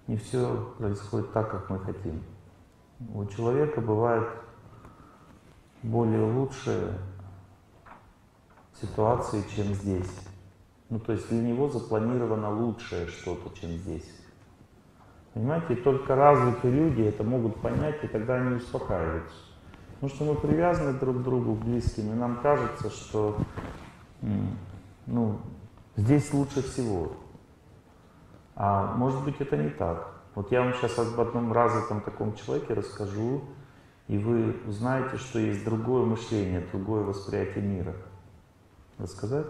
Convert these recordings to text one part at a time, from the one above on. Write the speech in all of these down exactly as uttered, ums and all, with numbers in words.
не все происходит так, как мы хотим. У человека бывают более лучшие ситуации, чем здесь. Ну, то есть для него запланировано лучшее что-то, чем здесь. Понимаете, и только развитые люди это могут понять, и тогда они успокаиваются. Потому что мы привязаны друг к другу, близким, и нам кажется, что ну, здесь лучше всего. А может быть, это не так. Вот я вам сейчас об одном развитом таком человеке расскажу, и вы узнаете, что есть другое мышление, другое восприятие мира. Рассказать?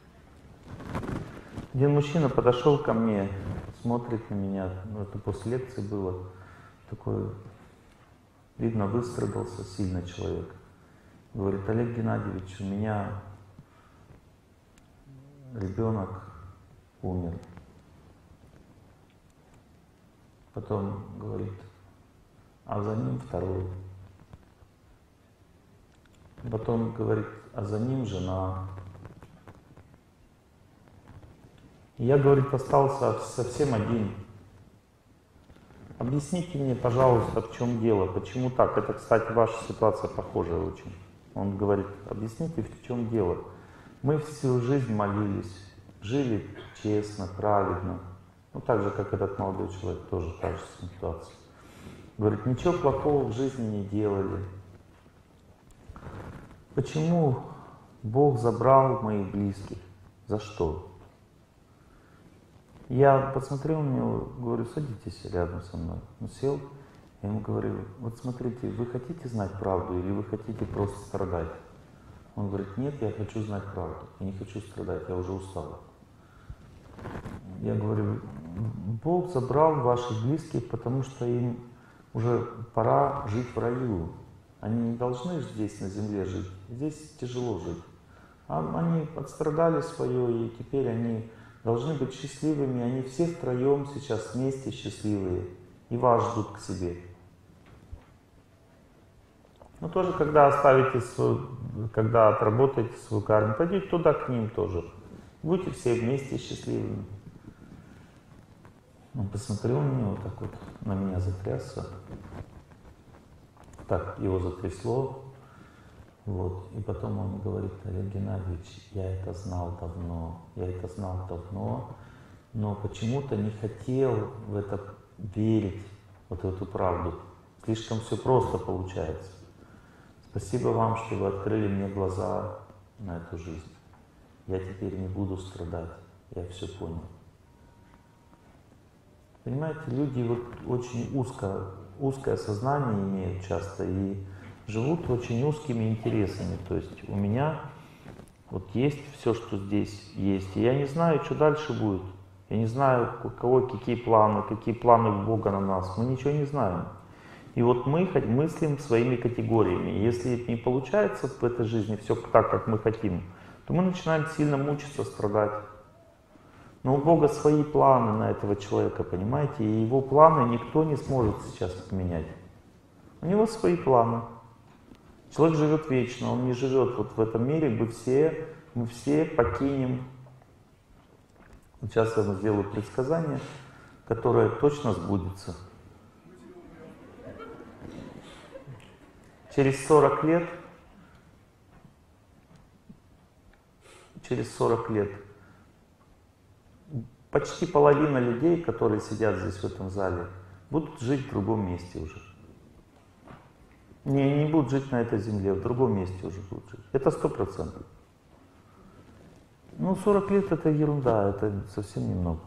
Один мужчина подошел ко мне, смотрит на меня, ну, это после лекции было, такой, видно, выстрадался сильно человек. Говорит: Олег Геннадьевич, у меня ребенок умер. Потом говорит: а за ним второй. Потом говорит: а за ним жена. И я, говорит, остался совсем один. Объясните мне, пожалуйста, в чем дело, почему так? Это, кстати, ваша ситуация похожая очень. Он говорит: объясните, в чем дело. Мы всю жизнь молились, жили честно, праведно. Ну, так же, как этот молодой человек, тоже та же ситуация. Говорит: ничего плохого в жизни не делали. Почему Бог забрал моих близких? За что? Я посмотрел на него, говорю: садитесь рядом со мной. Он сел, я ему говорю: вот смотрите, вы хотите знать правду или вы хотите просто страдать? Он говорит: нет, я хочу знать правду, я не хочу страдать, я уже устал. Я говорю: Бог забрал ваших близких, потому что им уже пора жить в раю. Они не должны здесь на земле жить, здесь тяжело жить. А они отстрадали свое, и теперь они должны быть счастливыми, они все втроем сейчас вместе счастливые, и вас ждут к себе. Но тоже, когда оставите свою, когда отработаете свою карму, пойдите туда к ним тоже. Будьте все вместе счастливыми. Он посмотрел на него, так вот на меня затрясся. Так, его затрясло. Вот. И потом он говорит: Олег Геннадьевич, я это знал давно, я это знал давно, но почему-то не хотел в это верить, вот в эту правду. Слишком все просто получается. Спасибо вам, что вы открыли мне глаза на эту жизнь. Я теперь не буду страдать, я все понял. Понимаете, люди вот очень узко, узкое сознание имеют часто и живут очень узкими интересами. То есть у меня вот есть все, что здесь есть, и я не знаю, что дальше будет. Я не знаю, у кого какие планы, какие планы у Бога на нас. Мы ничего не знаем. И вот мы мыслим своими категориями. Если не получается в этой жизни все так, как мы хотим, то мы начинаем сильно мучиться, страдать. Но у Бога свои планы на этого человека, понимаете? И его планы никто не сможет сейчас поменять. У него свои планы. Человек живет вечно, он не живет вот в этом мире, мы все, мы все покинем. Вот сейчас я вам сделаю предсказание, которое точно сбудется. Через сорок лет, через сорок лет, почти половина людей, которые сидят здесь в этом зале, будут жить в другом месте уже. Не, не будут жить на этой земле, в другом месте уже будут жить. Это сто процентов. Ну, сорок лет это ерунда, это совсем немного.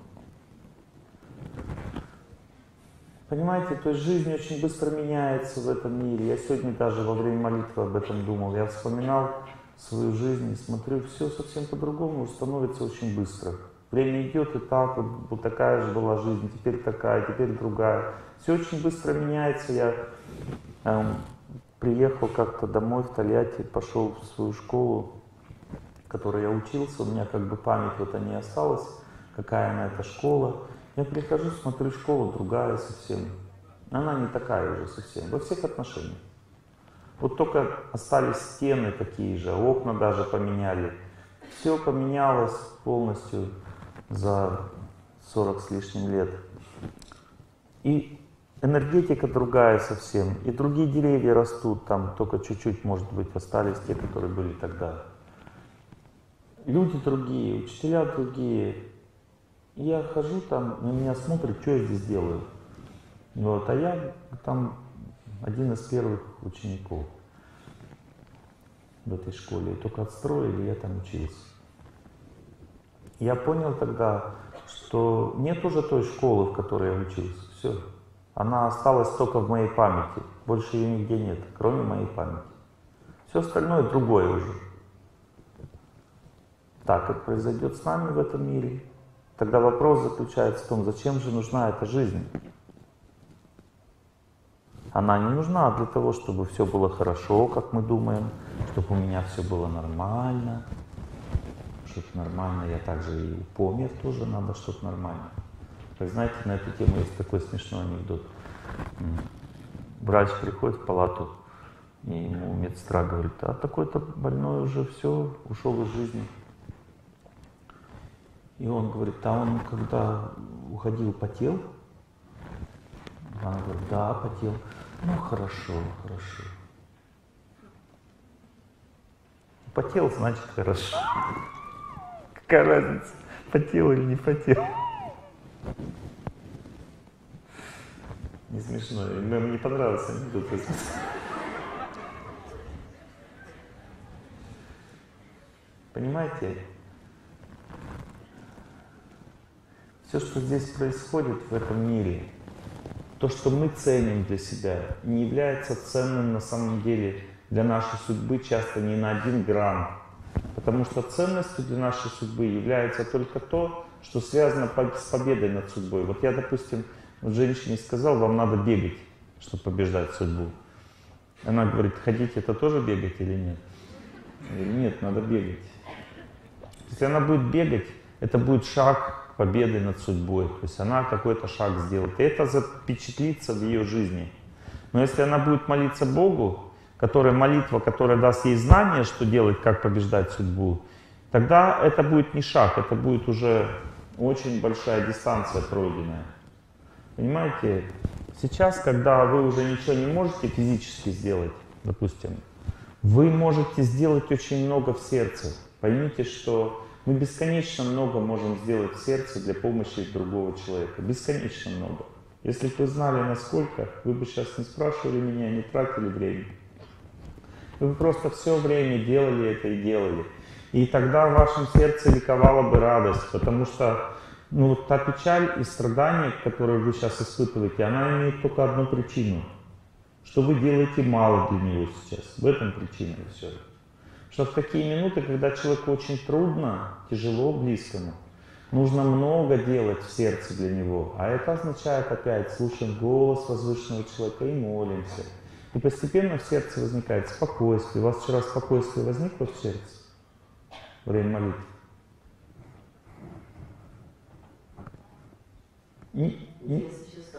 Понимаете, то есть жизнь очень быстро меняется в этом мире. Я сегодня даже во время молитвы об этом думал. Я вспоминал свою жизнь и смотрю, все совсем по-другому становится очень быстро. Время идет, и так, вот, вот такая же была жизнь, теперь такая, теперь другая. Все очень быстро меняется. Я эм, приехал как-то домой в Тольятти, пошел в свою школу, в которой я учился. У меня как бы память вот о ней осталась, какая она эта школа. Я прихожу, смотрю, школа другая совсем. Она не такая уже совсем, во всех отношениях. Вот только остались стены такие же, окна даже поменяли. Все поменялось полностью за сорок с лишним лет. И энергетика другая совсем, и другие деревья растут, там только чуть-чуть, может быть, остались те, которые были тогда. Люди другие, учителя другие. И я хожу там, на меня смотрят, что я здесь делаю. Вот, а я там один из первых учеников в этой школе. Только отстроили, я там учился. Я понял тогда, что нет уже той школы, в которой я учился. Все. Она осталась только в моей памяти. Больше ее нигде нет, кроме моей памяти. Все остальное другое уже. Так как произойдет с нами в этом мире, тогда вопрос заключается в том, зачем же нужна эта жизнь? Она не нужна для того, чтобы все было хорошо, как мы думаем, чтобы у меня все было нормально, чтобы нормально, я также и помер тоже надо, чтобы нормально. Вы знаете, на эту тему есть такой смешной анекдот. Врач приходит в палату, и ему медсестра говорит, а такой-то больной уже все, ушел из жизни. И он говорит, а он когда уходил, потел? Она говорит, да, потел. Ну хорошо, хорошо. Потел, значит хорошо. Какая разница, потел или не потел? Не смешно, мне не понравился анекдот. Понимаете? Все, что здесь происходит в этом мире, то, что мы ценим для себя, не является ценным на самом деле для нашей судьбы часто ни на один грамм. Потому что ценностью для нашей судьбы является только то, что связано с победой над судьбой. Вот я, допустим, женщине сказал, вам надо бегать, чтобы побеждать судьбу. Она говорит, ходить это тоже бегать или нет? Я говорю, нет, надо бегать. Если она будет бегать, это будет шаг победы над судьбой. То есть она какой-то шаг сделает. И это запечатлится в ее жизни. Но если она будет молиться Богу, которая молитва, которая даст ей знание, что делать, как побеждать судьбу, тогда это будет не шаг, это будет уже очень большая дистанция пройденная. Понимаете? Сейчас, когда вы уже ничего не можете физически сделать, допустим, вы можете сделать очень много в сердце. Поймите, что мы бесконечно много можем сделать в сердце для помощи другого человека. Бесконечно много. Если бы вы знали, насколько, вы бы сейчас не спрашивали меня, не тратили время. Вы бы просто все время делали это и делали. И тогда в вашем сердце ликовала бы радость, потому что ну, вот та печаль и страдания, которые вы сейчас испытываете, она имеет только одну причину. Что вы делаете мало для него сейчас. В этом причина и все. Что в такие минуты, когда человеку очень трудно, тяжело близкому, нужно много делать в сердце для него. А это означает опять, слушаем голос возвышенного человека и молимся. И постепенно в сердце возникает спокойствие. У вас вчера спокойствие возникло в сердце во время молитвы? Не, не,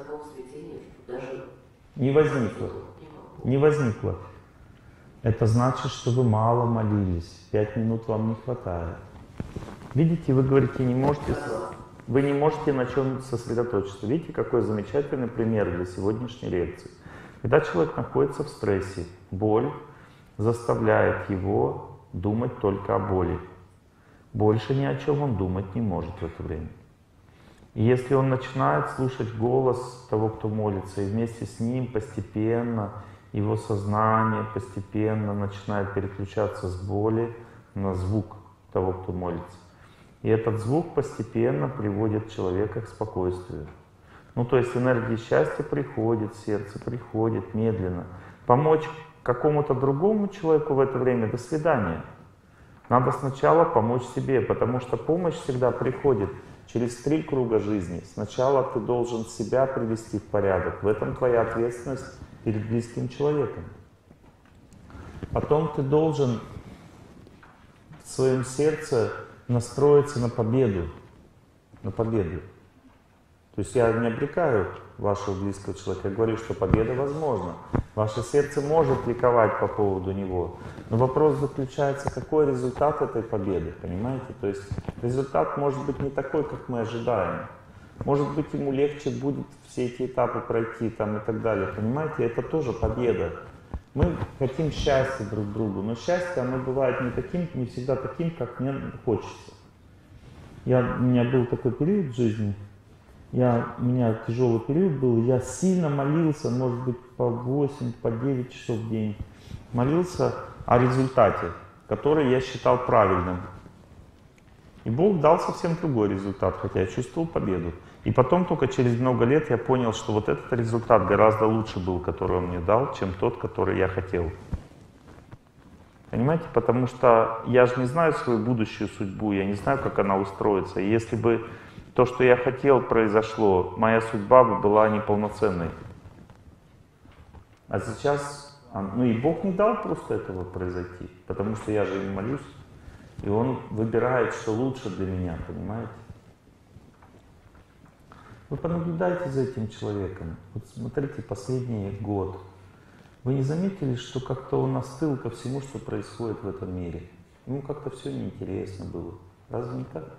не возникло. Не возникло. Это значит, что вы мало молились. Пять минут вам не хватает. Видите, вы говорите, не можете, вы не можете на чем сосредоточиться. Видите, какой замечательный пример для сегодняшней лекции. Когда человек находится в стрессе, боль заставляет его думать только о боли. Больше ни о чем он думать не может в это время. И если он начинает слушать голос того, кто молится, и вместе с ним постепенно его сознание постепенно начинает переключаться с боли на звук того, кто молится. И этот звук постепенно приводит человека к спокойствию. Ну, то есть энергия счастья приходит, сердце приходит медленно. Помочь какому-то другому человеку в это время — до свидания. Надо сначала помочь себе, потому что помощь всегда приходит через три круга жизни. Сначала ты должен себя привести в порядок. В этом твоя ответственность перед близким человеком. Потом ты должен в своем сердце настроиться на победу. На победу. То есть я не обрекаю вашего близкого человека, я говорю, что победа возможна. Ваше сердце может ликовать по поводу него. Но вопрос заключается, какой результат этой победы, понимаете? То есть результат может быть не такой, как мы ожидаем. Может быть, ему легче будет все эти этапы пройти там и так далее. Понимаете, это тоже победа. Мы хотим счастья друг другу, но счастье, оно бывает не таким, не всегда таким, как мне хочется. Я, у меня был такой период в жизни, я, у меня тяжелый период был, я сильно молился, может быть, по восемь, по девять часов в день. Молился о результате, который я считал правильным. И Бог дал совсем другой результат, хотя я чувствовал победу. И потом только через много лет я понял, что вот этот результат гораздо лучше был, который Он мне дал, чем тот, который я хотел. Понимаете? Потому что я же не знаю свою будущую судьбу, я не знаю, как она устроится. И если бы то, что я хотел, произошло, моя судьба бы была неполноценной. А сейчас, ну и Бог не дал просто этого произойти, потому что я же ему молюсь, и Он выбирает, что лучше для меня, понимаете? Вы понаблюдайте за этим человеком. Вот смотрите, последний год. Вы не заметили, что как-то он остыл ко всему, что происходит в этом мире? Ему как-то все неинтересно было. Разве не так?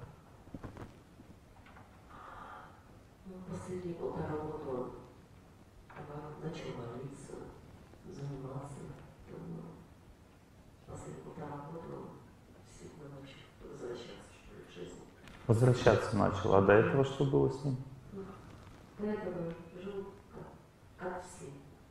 Ну, последние полтора года он начал молиться, заниматься. Последние полтора года он сильно начал возвращаться в жизнь. Возвращаться начал. А до этого что было с ним? До этого жил как, как все.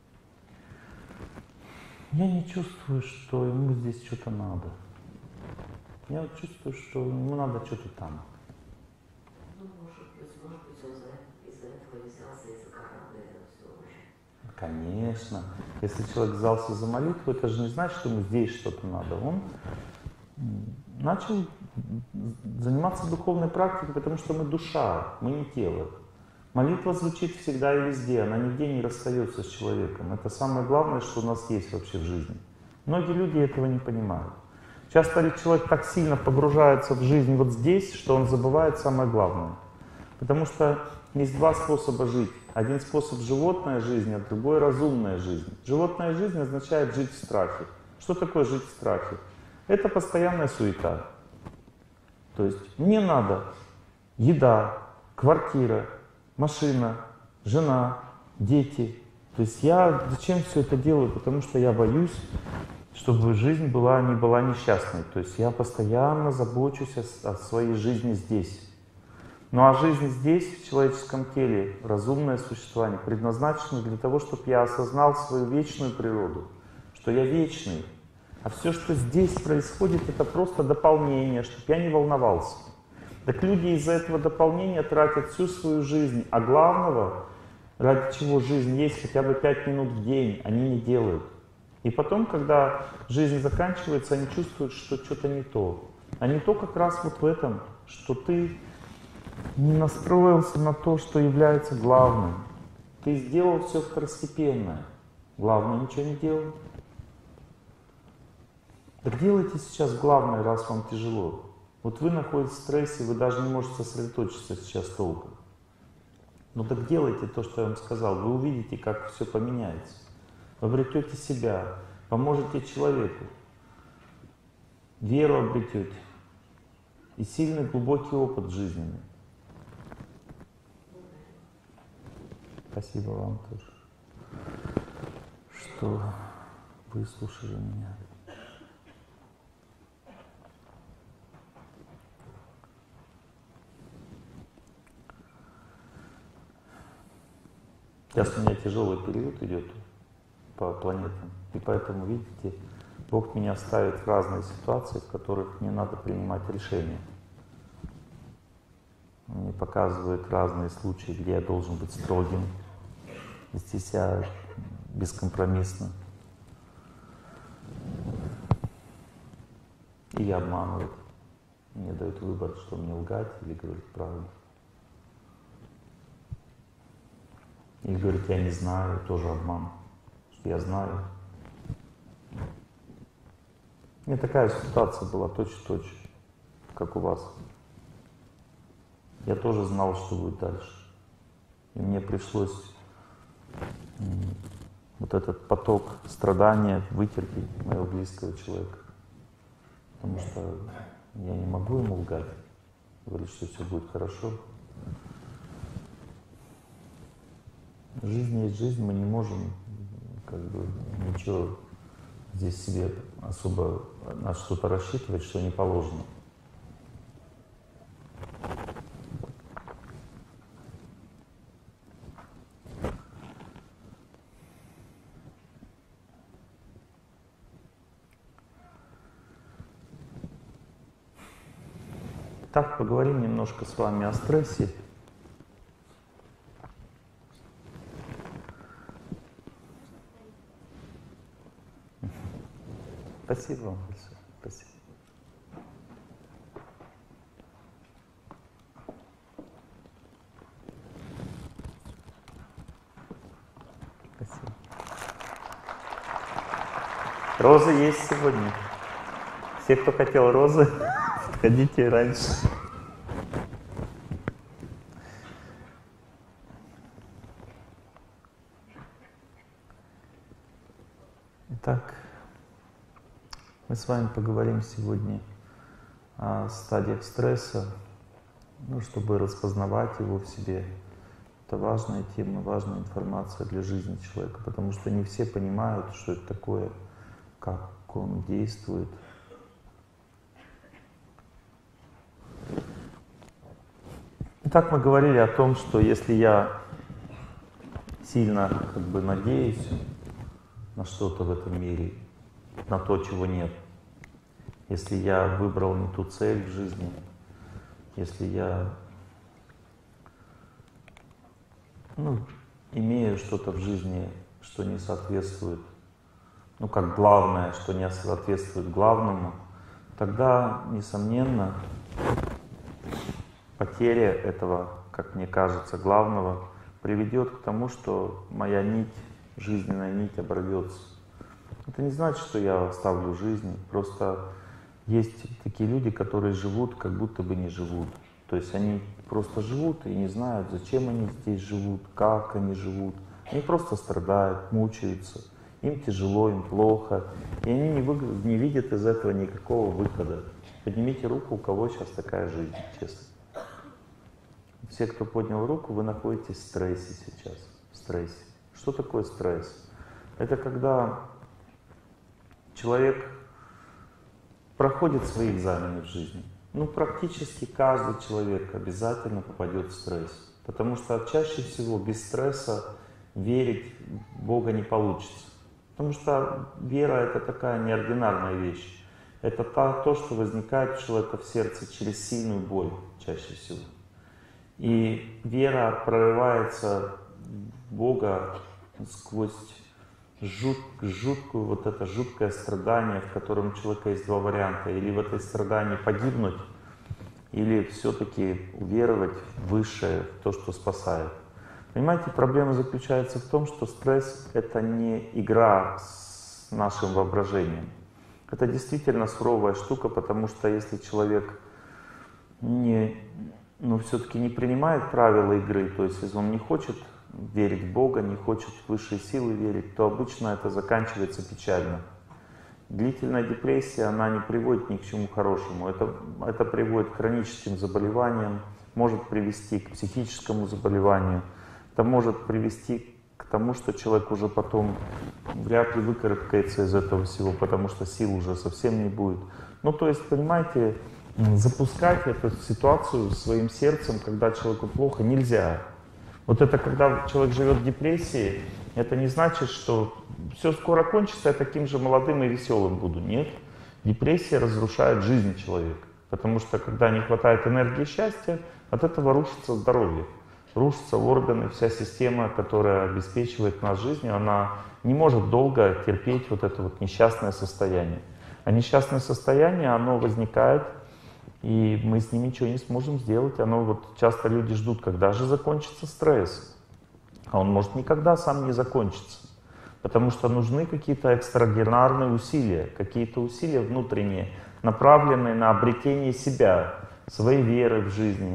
Я не чувствую, что ему здесь что-то надо. Я вот чувствую, что ему надо что-то там. Ну, может быть, может быть, он из-за этого взялся из-за Корана, это все очень. Конечно. Если человек взялся за молитву, это же не значит, что ему здесь что-то надо. Он начал заниматься духовной практикой, потому что мы душа, мы не тело. Молитва звучит всегда и везде, она нигде не расстается с человеком. Это самое главное, что у нас есть вообще в жизни. Многие люди этого не понимают. Часто человек так сильно погружается в жизнь вот здесь, что он забывает самое главное. Потому что есть два способа жить. Один способ — животная жизнь, а другой — разумная жизнь. Животная жизнь означает жить в страхе. Что такое жить в страхе? Это постоянная суета. То есть мне надо еда, квартира, машина, жена, дети. То есть я зачем все это делаю? Потому что я боюсь, чтобы жизнь была, не была несчастной. То есть я постоянно забочусь о, о своей жизни здесь. Ну а жизнь здесь, в человеческом теле, разумное существование, предназначено для того, чтобы я осознал свою вечную природу, что я вечный. А все, что здесь происходит, это просто дополнение, чтобы я не волновался. Так люди из-за этого дополнения тратят всю свою жизнь, а главного, ради чего жизнь есть, хотя бы пять минут в день, они не делают. И потом, когда жизнь заканчивается, они чувствуют, что что-то не то. А не то как раз вот в этом, что ты не настроился на то, что является главным. Ты сделал все второстепенное. Главное ничего не делал. Так делайте сейчас главное, раз вам тяжело. Вот вы находитесь в стрессе, вы даже не можете сосредоточиться сейчас толком. Ну так делайте то, что я вам сказал. Вы увидите, как все поменяется. Вы обретете себя, поможете человеку, веру обретете и сильный глубокий опыт жизненный. Спасибо вам тоже, что выслушали меня. Сейчас у меня тяжелый период идет по планетам, и поэтому, видите, Бог меня ставит в разные ситуации, в которых мне надо принимать решения. Он мне показывает разные случаи, где я должен быть строгим, вести себя бескомпромиссно. И я обманываю. Мне дают выбор, что мне лгать или говорить правду. Или говорит, я не знаю, тоже обман, что я знаю. У меня такая ситуация была точь-в-точь, как у вас. Я тоже знал, что будет дальше. И мне пришлось вот этот поток страдания вытерпеть моего близкого человека. Потому что я не могу ему лгать, говорить, что все будет хорошо. Жизнь есть жизнь, мы не можем как бы ничего здесь себе особо на что-то рассчитывать, что не положено. Так, поговорим немножко с вами о стрессе. Спасибо вам большое. Спасибо. Спасибо. Розы есть сегодня. Все, кто хотел розы, ходите раньше. Итак, мы с вами поговорим сегодня о стадиях стресса, ну, чтобы распознавать его в себе. Это важная тема, важная информация для жизни человека, потому что не все понимают, что это такое, как он действует. Итак, мы говорили о том, что если я сильно как бы надеюсь на что-то в этом мире, на то, чего нет, если я выбрал не ту цель в жизни, если я ну, имею что-то в жизни, что не соответствует, ну как главное, что не соответствует главному, тогда, несомненно, потеря этого, как мне кажется, главного приведет к тому, что моя нить, жизненная нить оборвется. Это не значит, что я оставлю жизнь, просто есть такие люди, которые живут, как будто бы не живут. То есть они просто живут и не знают, зачем они здесь живут, как они живут. Они просто страдают, мучаются, им тяжело, им плохо, и они не, вы... не видят из этого никакого выхода. Поднимите руку, у кого сейчас такая жизнь, честно. Все, кто поднял руку, вы находитесь в стрессе сейчас, в стрессе. Что такое стресс? Это когда человек проходит свои экзамены в жизни. Ну, практически каждый человек обязательно попадет в стресс. Потому что чаще всего без стресса верить в Бога не получится. Потому что вера — это такая неординарная вещь. Это то, что возникает у человека в сердце через сильную боль чаще всего. И вера прорывается в Бога сквозь жут, жуткую, вот это жуткое страдание, в котором у человека есть два варианта. Или в этой страдании погибнуть, или все-таки уверовать в высшее, в то, что спасает. Понимаете, проблема заключается в том, что стресс — это не игра с нашим воображением. Это действительно суровая штука, потому что если человек не... но все-таки не принимает правила игры, то есть если он не хочет верить в Бога, не хочет в высшие силы верить, то обычно это заканчивается печально. Длительная депрессия, она не приводит ни к чему хорошему. Это, это приводит к хроническим заболеваниям, может привести к психическому заболеванию. Это может привести к тому, что человек уже потом вряд ли выкарабкается из этого всего, потому что сил уже совсем не будет. Ну, то есть, понимаете, запускать эту ситуацию своим сердцем, когда человеку плохо, нельзя. Вот это когда человек живет в депрессии, это не значит, что все скоро кончится, я таким же молодым и веселым буду. Нет. Депрессия разрушает жизнь человека. Потому что когда не хватает энергии и счастья, от этого рушится здоровье. Рушатся органы, вся система, которая обеспечивает нас жизнью, она не может долго терпеть вот это вот несчастное состояние. А несчастное состояние, оно возникает, и мы с ним ничего не сможем сделать. Оно вот часто люди ждут, когда же закончится стресс. А он может никогда сам не закончиться. Потому что нужны какие-то экстраординарные усилия, какие-то усилия внутренние, направленные на обретение себя, своей веры в жизни,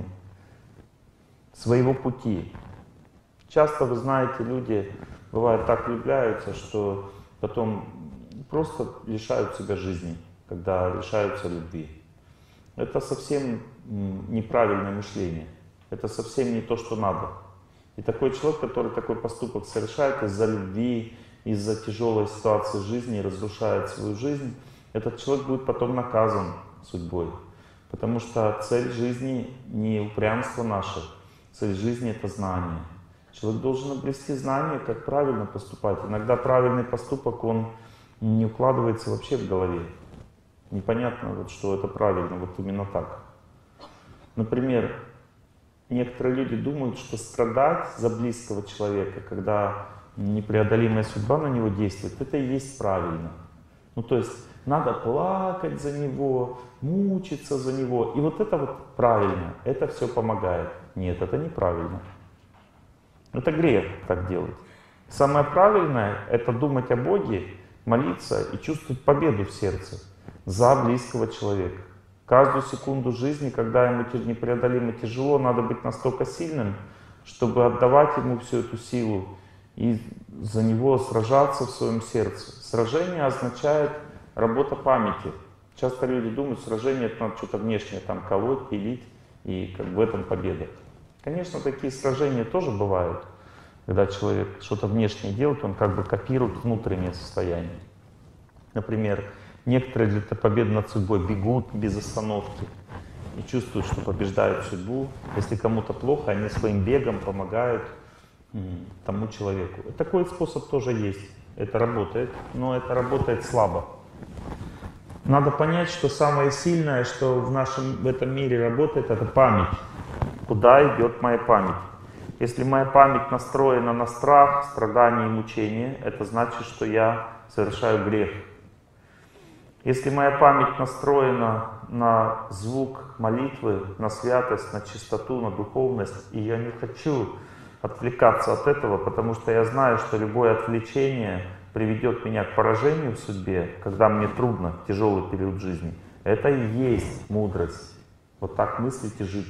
своего пути. Часто, вы знаете, люди, бывает, так влюбляются, что потом просто лишают себя жизни, когда лишаются любви. Это совсем неправильное мышление. Это совсем не то, что надо. И такой человек, который такой поступок совершает из-за любви, из-за тяжелой ситуации жизни и разрушает свою жизнь, этот человек будет потом наказан судьбой. Потому что цель жизни не упрямство наше, цель жизни — это знание. Человек должен обрести знание, как правильно поступать. Иногда правильный поступок, он не укладывается вообще в голове. Непонятно, вот, что это правильно, вот именно так. Например, некоторые люди думают, что страдать за близкого человека, когда непреодолимая судьба на него действует, это и есть правильно. Ну то есть надо плакать за него, мучиться за него. И вот это вот правильно, это все помогает. Нет, это неправильно. Это грех так делать. Самое правильное — это думать о Боге, молиться и чувствовать победу в сердце за близкого человека. Каждую секунду жизни, когда ему непреодолимо тяжело, надо быть настолько сильным, чтобы отдавать ему всю эту силу и за него сражаться в своем сердце. Сражение означает работа памяти. Часто люди думают, сражение — это надо что-то внешнее там колоть, пилить, и как бы в этом победа. Конечно, такие сражения тоже бывают, когда человек что-то внешнее делает, он как бы копирует внутреннее состояние. Например, некоторые для победы над судьбой бегут без остановки и чувствуют, что побеждают судьбу. Если кому-то плохо, они своим бегом помогают тому человеку. Такой способ тоже есть. Это работает, но это работает слабо. Надо понять, что самое сильное, что в нашем в этом мире работает, это память. Куда идет моя память? Если моя память настроена на страх, страдания и мучения, это значит, что я совершаю грех. Если моя память настроена на звук молитвы, на святость, на чистоту, на духовность, и я не хочу отвлекаться от этого, потому что я знаю, что любое отвлечение приведет меня к поражению в судьбе, когда мне трудно, тяжелый период жизни, это и есть мудрость. Вот так мыслить и жить.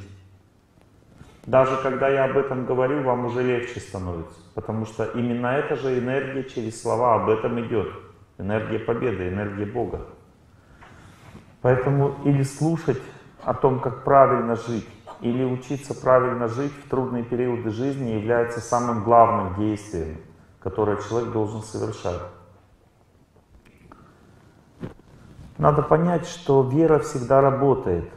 Даже когда я об этом говорю, вам уже легче становится, потому что именно эта же энергия через слова об этом идет. Энергия победы, энергия Бога. Поэтому или слушать о том, как правильно жить, или учиться правильно жить в трудные периоды жизни является самым главным действием, которое человек должен совершать. Надо понять, что вера всегда работает.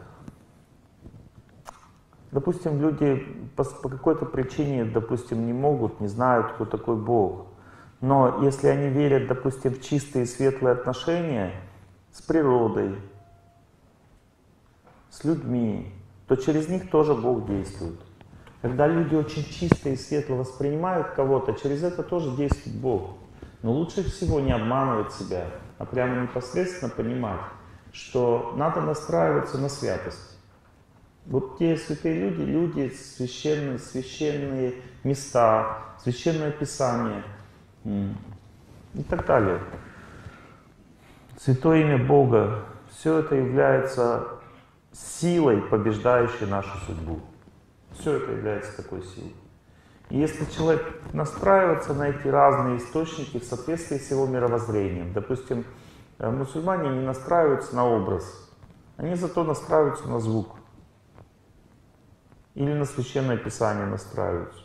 Допустим, люди по, по какой-то причине, допустим, не могут, не знают, кто такой Бог. Но если они верят, допустим, в чистые и светлые отношения с природой, с людьми, то через них тоже Бог действует. Когда люди очень чисто и светло воспринимают кого-то, через это тоже действует Бог. Но лучше всего не обманывать себя, а прямо непосредственно понимать, что надо настраиваться на святость. Вот те святые люди, люди священные, священные места, священное Писание и так далее. Святое имя Бога, все это является силой, побеждающей нашу судьбу. Все это является такой силой. И если человек настраивается на эти разные источники в соответствии с его мировоззрением, допустим, мусульмане не настраиваются на образ, они зато настраиваются на звук. Или на священное Писание настраиваются.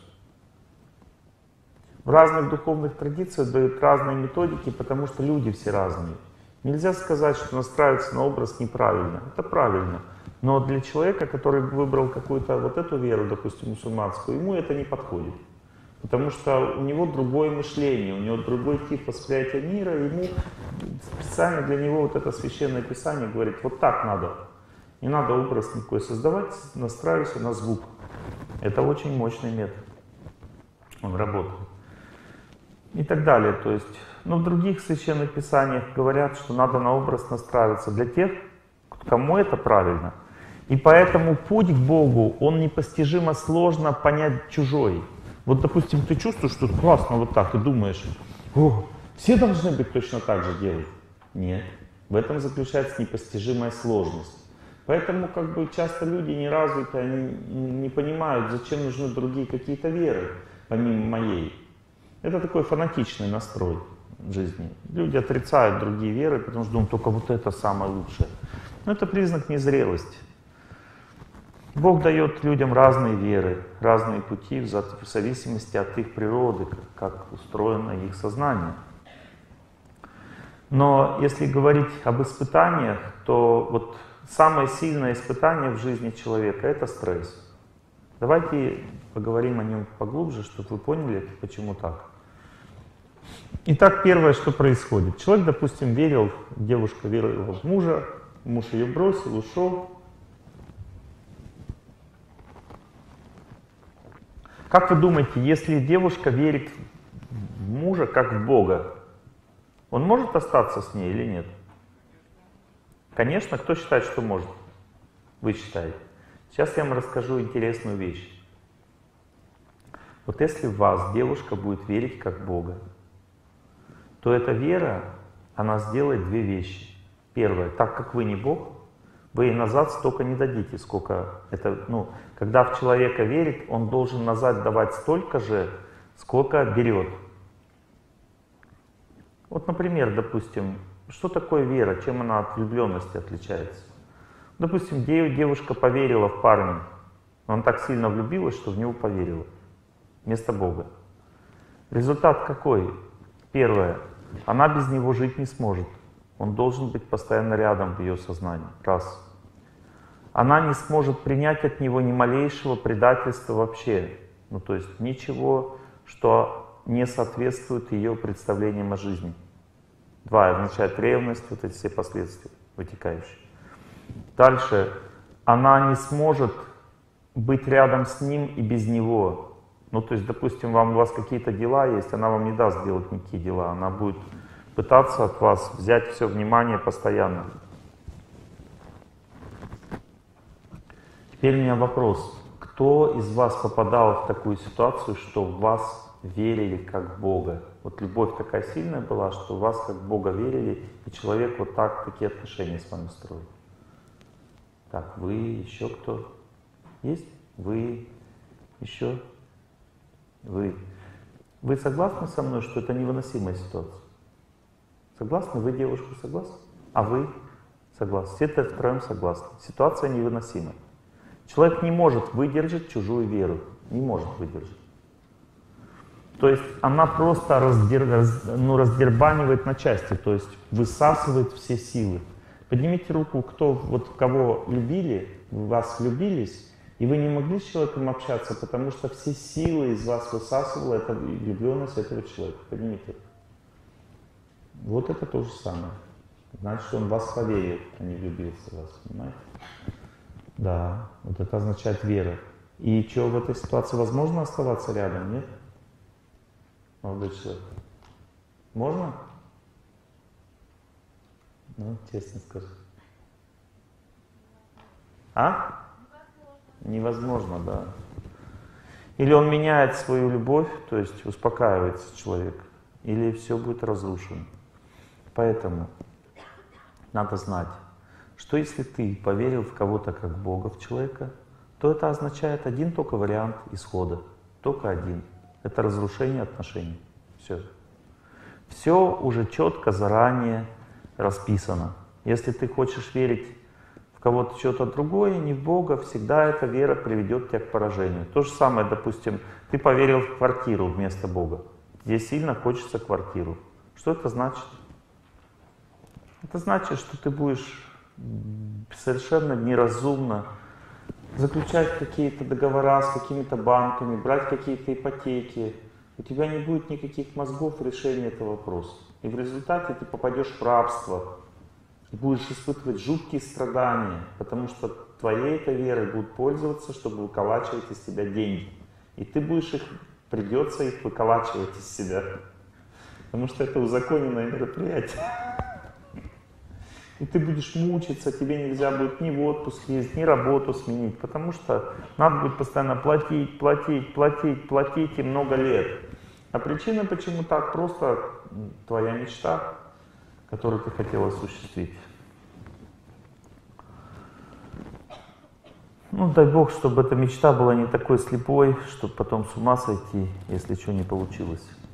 В разных духовных традициях дают разные методики, потому что люди все разные. Нельзя сказать, что настраиваться на образ неправильно. Это правильно. Но для человека, который выбрал какую-то вот эту веру, допустим, мусульманскую, ему это не подходит. Потому что у него другое мышление, у него другой тип восприятия мира, и ему специально для него вот это священное Писание говорит, вот так надо. Не надо образ никакой создавать, настраивайся на звук. Это очень мощный метод. Он работает. И так далее. То есть, но в других священных писаниях говорят, что надо на образ настраиваться для тех, кому это правильно. И поэтому путь к Богу, он непостижимо сложно понять чужой. Вот, допустим, ты чувствуешь, что классно вот так, ты думаешь, о, все должны быть точно так же делать. Нет. В этом заключается непостижимая сложность. Поэтому как бы часто люди неразвитые, они не понимают, зачем нужны другие какие-то веры, помимо моей. Это такой фанатичный настрой в жизни. Люди отрицают другие веры, потому что думают, только вот это самое лучшее. Но это признак незрелости. Бог дает людям разные веры, разные пути в зависимости от их природы, как устроено их сознание. Но если говорить об испытаниях, то вот самое сильное испытание в жизни человека — это стресс. Давайте поговорим о нем поглубже, чтобы вы поняли, почему так. Итак, первое, что происходит. Человек, допустим, верил, девушка верила в мужа, муж ее бросил, ушел. Как вы думаете, если девушка верит в мужа как в Бога, он может остаться с ней или нет? Конечно, кто считает, что может? Вы считаете. Сейчас я вам расскажу интересную вещь. Вот если в вас девушка будет верить как в Бога, то эта вера, она сделает две вещи. Первое, так как вы не Бог, вы ей назад столько не дадите, сколько это, ну, когда в человека верит, он должен назад давать столько же, сколько берет. Вот, например, допустим, что такое вера, чем она от влюбленности отличается? Допустим, девушка поверила в парня, она так сильно влюбилась, что в него поверила, вместо Бога. Результат какой? Первое, она без него жить не сможет. Он должен быть постоянно рядом в ее сознании. Раз. Она не сможет принять от него ни малейшего предательства вообще. Ну, то есть ничего, что не соответствует ее представлениям о жизни. Два. Означает ревность, вот эти все последствия вытекающие. Дальше. Она не сможет быть рядом с ним и без него. Ну, то есть, допустим, вам, у вас какие-то дела есть, она вам не даст делать никакие дела. Она будет пытаться от вас взять все внимание постоянно. Теперь у меня вопрос. Кто из вас попадал в такую ситуацию, что в вас верили как в Бога? Вот любовь такая сильная была, что в вас как в Бога верили, и человек вот так такие отношения с вами строит. Так, вы, еще кто? Есть? Вы, еще? Вы. Вы согласны со мной, что это невыносимая ситуация? Согласны? Вы, девушка, согласны? А вы согласны? Все это втроем согласны. Ситуация невыносимая. Человек не может выдержать чужую веру. Не может выдержать. То есть она просто раздер, раз, ну, раздербанивает на части, то есть высасывает все силы. Поднимите руку, кто, вот кого любили, в вас влюбились, и вы не могли с человеком общаться, потому что все силы из вас высасывала эта влюбленность этого человека. Поднимите. Вот это то же самое. Значит, он в вас поверил, а не влюбился в вас, понимаете? Да, вот это означает вера. И что, в этой ситуации возможно оставаться рядом, нет? Молодой человек. Можно? Ну, честно скажи. А? Невозможно, да. Или он меняет свою любовь, то есть успокаивается человек, или все будет разрушено. Поэтому надо знать, что если ты поверил в кого-то как Бога, в человека, то это означает один только вариант исхода. Только один. Это разрушение отношений. Все. Все уже четко заранее расписано. Если ты хочешь верить в кого-то что-то другое, не в Бога, всегда эта вера приведет тебя к поражению. То же самое, допустим, ты поверил в квартиру вместо Бога. Тебе сильно хочется квартиру. Что это значит? Это значит, что ты будешь совершенно неразумно заключать какие-то договора с какими-то банками, брать какие-то ипотеки. У тебя не будет никаких мозгов в решении этого вопроса. И в результате ты попадешь в рабство. И будешь испытывать жуткие страдания, потому что твоей этой верой будут пользоваться, чтобы выколачивать из тебя деньги. И ты будешь их, придется их выколачивать из себя. Потому что это узаконенное мероприятие. И ты будешь мучиться, тебе нельзя будет ни в отпуск ездить, ни работу сменить, потому что надо будет постоянно платить, платить, платить, платить и много лет. А причина, почему так, просто твоя мечта, которую ты хотел осуществить. Ну, дай Бог, чтобы эта мечта была не такой слепой, чтобы потом с ума сойти, если что не получилось.